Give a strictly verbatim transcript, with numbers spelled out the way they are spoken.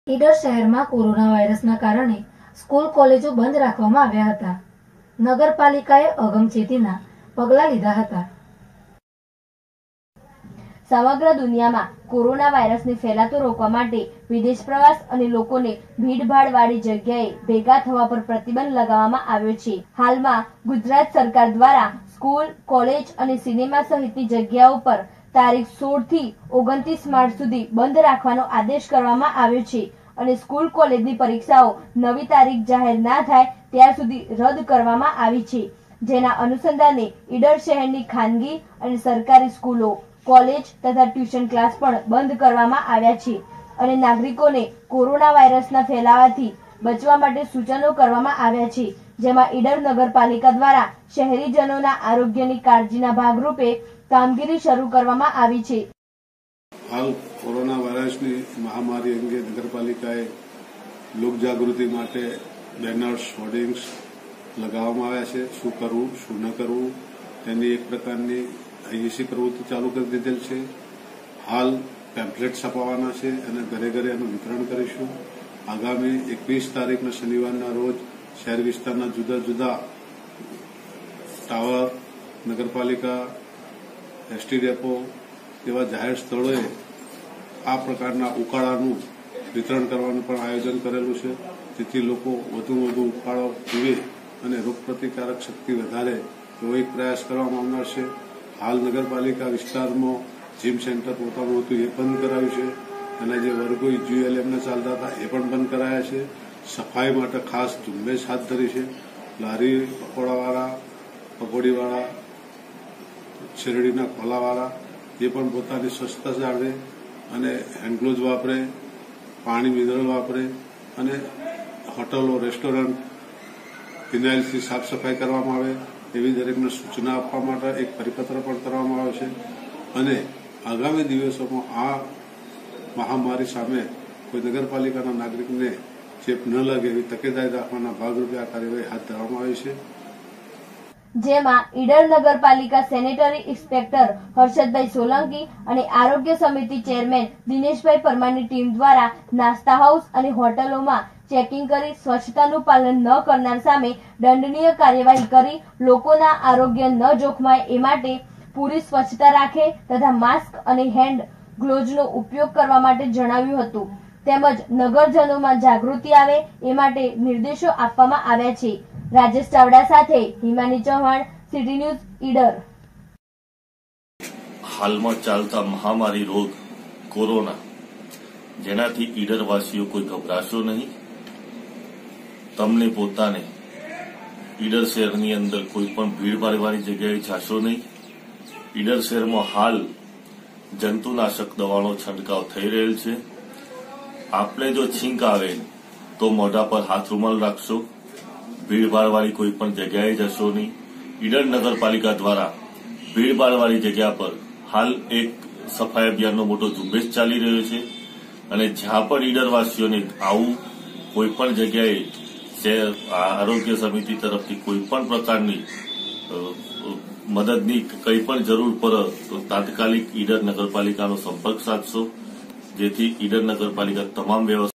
ઈડર શહેરમાં કોરોના વાયરસના કારણે સ્કૂલ કોલેજો બંધ રાખવામાં આવ્યા હતા. નગરપાલિકાએ અગમચેતીના પગલાં લીધા હતા. સમગ્ર દુનિયામાં કોરોના વાયરસને ફેલાતો રોકવા માટે વિદેશ પ્રવાસ અને લોકોને ભીડભાડવાળી જગ્યાએ ભેગા થવા પર પ્રતિબંધ લગાવવામાં આવ્યો છે. હાલમાં ગુજરાત સરકાર દ્વારા સ્કૂલ, કોલેજ અને સિનેમા સહિતની જગ્યાઓ પર તારીખ સોળ થી ઓગણત્રીસ માર્ચ સુધી બંધ રાખવાનો આદેશ કરવામાં આવ્યો છે અને સ્કૂલ કોલેજની પરીક્ષાઓ નવી તારીખ જાહેર ના થાય ત્યાર સુધી રદ કરવામાં આવી છે. જેના અનુસંધાને ઈડર શહેરની ખાનગી અને સરકારી સ્કૂલો, કોલેજ તથા ટ્યુશન ક્લાસ પણ બંધ કરવામાં આવ્યા છે અને નાગરિકોને કોરોના વાયરસના ફેલાવાથી બચવા માટે સૂચનો કરવામાં આવ્યા છે, જેમાં ઈડર નગરપાલિકા દ્વારા શહેરીજનોના આરોગ્યની કાળજીના ભાગરૂપે કામગીરી શરૂ કરવામાં આવી છે. હાલ કોરોના વાયરસની મહામારી અંગે નગરપાલિકાએ લોકજાગૃતિ માટે બેનર્સ, હોર્ડિંગ્સ લગાવવામાં આવ્યા છે. શું કરવું, શું ન કરવું તેની એક પ્રકારની આઈએસી પ્રવૃત્તિ ચાલુ કરી દીધેલ છે. હાલ પેમ્ફલેટ છપાવવાના છે અને ઘરે ઘરે એનું વિતરણ કરીશું. આગામી એકવીસ તારીખના શનિવારના રોજ શહેર વિસ્તારના જુદા જુદા ટાવર, નગરપાલિકા, એસટી ડેપો જેવા જાહેર સ્થળોએ આ પ્રકારના ઉકાળાનું વિતરણ કરવાનું પણ આયોજન કરેલું છે, જેથી લોકો વધુ વધુ ઉકાળો પીવે અને રોગપ્રતિકારક શક્તિ વધારે એવો એક પ્રયાસ કરવામાં આવનાર છે. હાલ નગરપાલિકા વિસ્તારમાં જીમ સેન્ટર પોતાનું હતું એ બંધ કરાયું છે અને જે વર્ગો જીયુએલએમના ચાલતા હતા એ પણ બંધ કરાયા છે. સફાઈ માટે ખાસ ઝુંબેશ હાથ ધરી છે. લારી પકોડાવાળા, પકોડીવાળા, શેરડીના ખોલાવાળા એ પણ પોતાની સ્વચ્છતા જાળવે અને હેન્ડગ્લોવ્સ વાપરે, પાણી મિનરલ વાપરે અને હોટલો, રેસ્ટોરન્ટ ફિનાઇલથી સાફ સફાઈ કરવામાં આવે એવી દરેકને સૂચના આપવા માટે એક પરિપત્ર પણ કરવામાં આવે છે અને આગામી દિવસોમાં આ મહામારી સામે કોઈ નગરપાલિકાના નાગરિકને ચેપ ન લાગે એવી તકેદારી રાખવાના ભાગરૂપે આ કાર્યવાહી હાથ ધરવામાં આવી છે. જેમાં ઈડર નગરપાલિકા સેનેટરી ઇન્સ્પેક્ટર હર્ષદભાઈ સોલંકી અને આરોગ્ય સમિતિ ચેરમેન દિનેશભાઈ પરમારની ટીમ દ્વારા નાસ્તા હાઉસ અને હોટલોમાં ચેકિંગ કરી સ્વચ્છતાનું પાલન ન કરનાર સામે દંડનીય કાર્યવાહી કરી લોકોના આરોગ્ય ન જોખમાય એ માટે પૂરી સ્વચ્છતા રાખે તથા માસ્ક અને હેન્ડ ગ્લોવ્સનો ઉપયોગ કરવા માટે જણાવ્યું હતું. તેમજ નગરજનોમાં જાગૃતિ આવે એ માટે નિર્દેશો આપવામાં આવ્યા છે. રાજેશ ચાવડા સાથે હિમાની ચૌહાણ, સિટી ન્યૂઝ, ઈડર. હાલમાં ચાલતા મહામારી રોગ કોરોના, જેનાથી ઈડરવાસીઓ કોઈ ગભરાશો નહીં. તમને પોતાને ઈડર શહેરની અંદર કોઈ પણ ભીડભાડવાળી જગ્યાએ જાશો નહીં. ઈડર શહેરમાં હાલ જંતુનાશક દવાનો છંટકાવ થઈ રહેલ છે. આપણે જો છીંક આવે તો મોઢા પર હાથ રૂમાલ રાખશો. ભીડભાડવાળી કોઈ પણ જગ્યાએ જશો નહીં. ઈડર નગરપાલિકા દ્વારા ભીડભાડવાળી જગ્યા પર હાલ એક સફાઈ અભિયાનનો મોટો ઝુંબેશ ચાલી રહ્યો છે અને જ્યાં પણ ઈડરવાસીઓને આવું કોઈ પણ જગ્યાએ આરોગ્ય સમિતિ તરફથી કોઈ પણ પ્રકારની મદદની કંઈ પણ જરૂર પડે તો તાત્કાલિક ઈડર નગરપાલિકાનો સંપર્ક સાધશો, જેથી ઈડર નગરપાલિકા તમામ વ્યવસ્થા